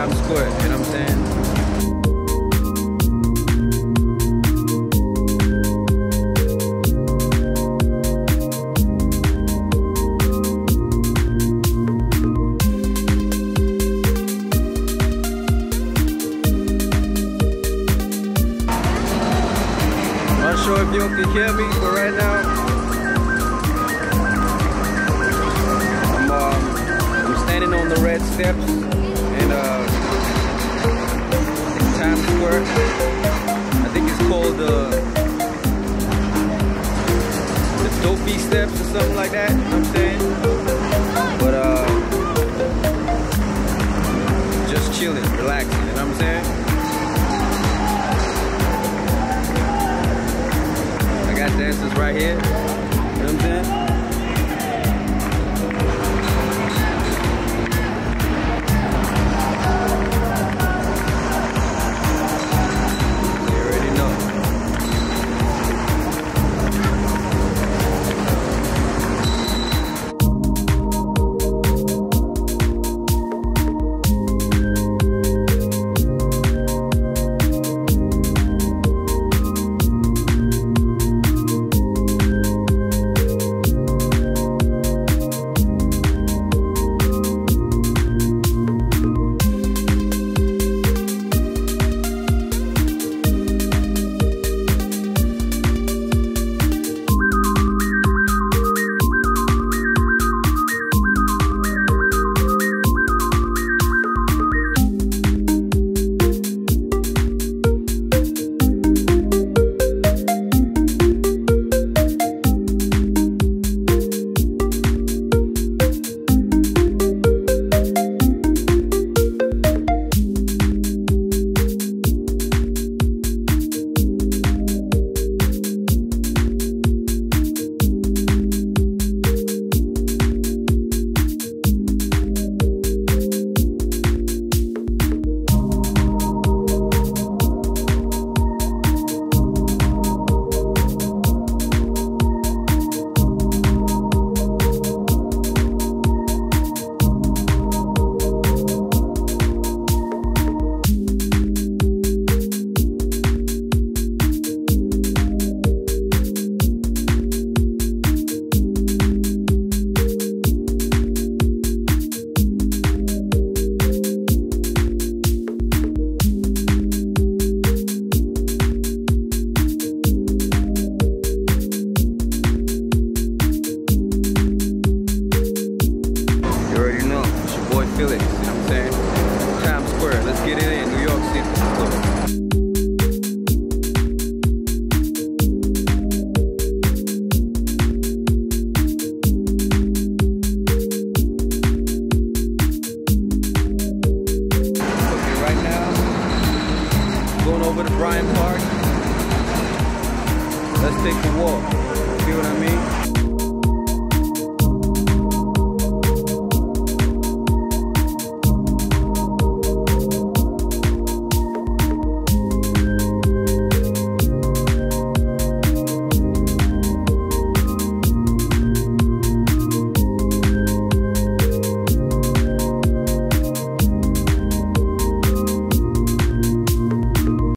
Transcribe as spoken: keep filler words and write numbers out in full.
Times Square, you know what I'm saying? Not sure if you can hear me, but right now I'm, um, I'm standing on the red steps in uh, Times Square. I think it's called the the Dopey Steps or something like that. You know what I'm saying? But uh, just chilling, relaxing. You know what I'm saying? Got dancers right here, you know what I'm saying? You already know. Felix, you know what I'm saying? Times Square, let's get it in New York City. Okay, right now, going over to Bryant Park. Let's take a walk. See what I mean?